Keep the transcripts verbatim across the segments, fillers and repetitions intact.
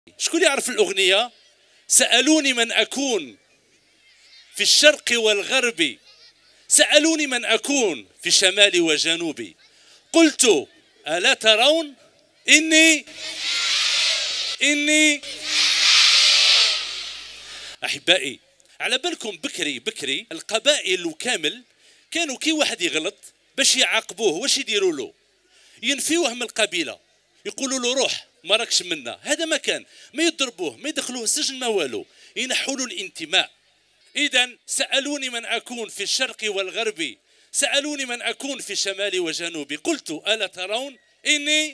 شكون يعرف الأغنية؟ سألوني من أكون في الشرق والغرب، سألوني من أكون في شمالي وجنوبي، قلت ألا ترون إني إني أحبائي، على بالكم بكري بكري القبائل كامل كانوا كي واحد يغلط باش يعاقبوه واش يديروا له؟ ينفيوه من القبيلة، يقولوا له روح ما راكش منا، هذا ما كان، ما يضربوه ما يدخلوه السجن ما والو، ينحوا له الانتماء. إذا سألوني من أكون في الشرق والغرب، سألوني من أكون في شمالي وجنوبي، قلت ألا ترون إني،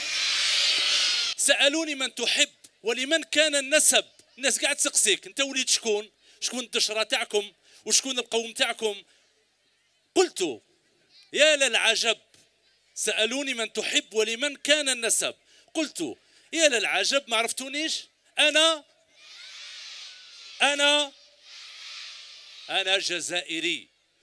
سألوني من تحب ولمن كان النسب، الناس قاعد تسقسيك انت وليد شكون؟ شكون الدشرة تاعكم؟ وشكون القوم تاعكم؟ قلت يا للعجب، سألوني من تحب ولمن كان النسب، قلت يا للعجب ما عرفتونيش، أنا أنا أنا جزائري.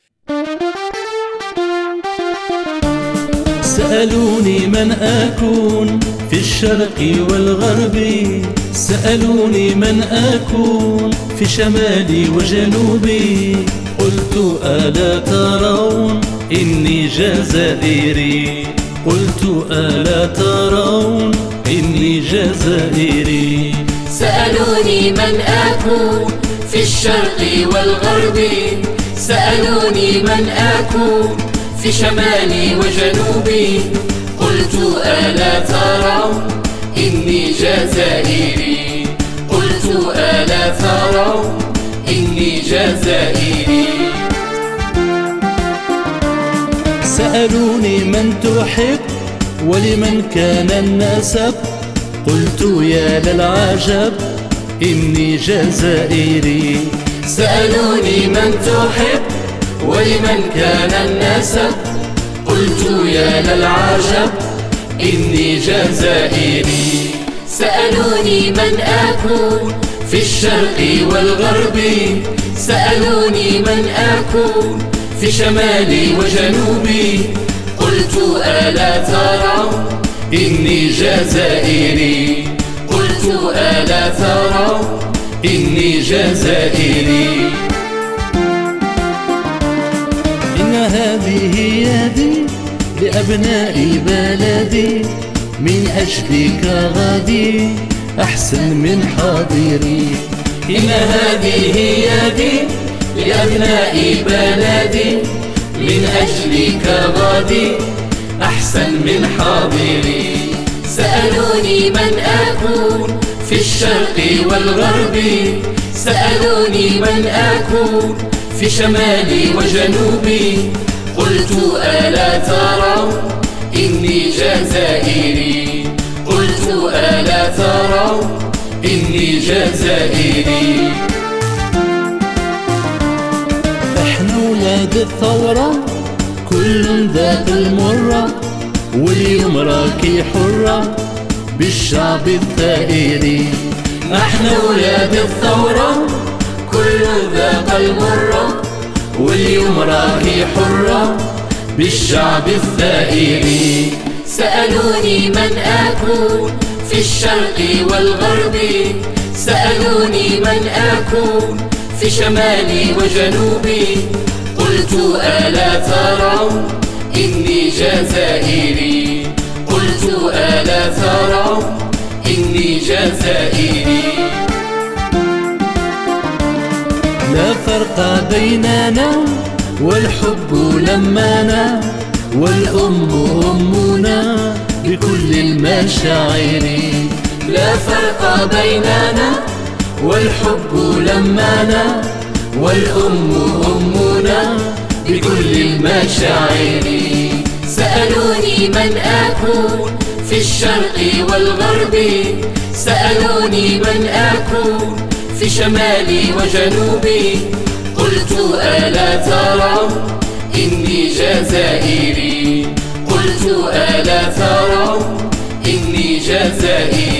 سألوني من أكون في الشرق والغرب، سألوني من أكون في شمالي وجنوبي، قلت ألا ترون إني جزائري، قلت ألا ترون إني جزائري. سألوني من أكون في الشرق والغرب، سألوني من أكون في شمالي وجنوبي، قلت ألا ترون إني جزائري، قلت ألا ترون إني جزائري. سألوني من تحب ولمن كان النسب، قلت يا للعجب إني جزائري. سألوني من تحب ولمن كان النسب، قلت يا للعجب إني جزائري. سألوني من أكون في الشرق والغرب، سألوني من أكون في شمالي وجنوبي، قلت ألا ترون إني جزائري، قلت ألا ترون إني جزائري. إن هذه يدي لأبناء بلدي، من أجلك غادي أحسن من حاضري. إن هذه يدي لأبناء بلدي، من أجلك غادي أحسن من حاضري. سألوني من أكون في الشرق والغرب، سألوني من أكون في شمالي وجنوبي، قلت ألا ترون إني جزائري، قلت ألا ترون إني جزائري. احنا ولاد الثورة كل ذات المرة، واليوم راكي حرة بالشعب الثائري. احنا ولاد الثورة كل ذاق المرة، واليوم راكي حرة بالشعب الثائري. سألوني من أكون في الشرق والغرب، سألوني من أكون في شمالي وجنوبي، قلت ألا ترون إني جزائري، قلت ألا ترون إني جزائري. لا فرق بيننا والحب لمانا، والأم أمنا بكل المشاعر. لا فرق بيننا والحب لمانا، والأم أمنا بكل المشاعر. سألوني من أكون في الشرق والغرب، سألوني من أكون في شمالي وجنوبي، قلت ألا ترون إني جزائري، قلت ألا ترون إني جزائري.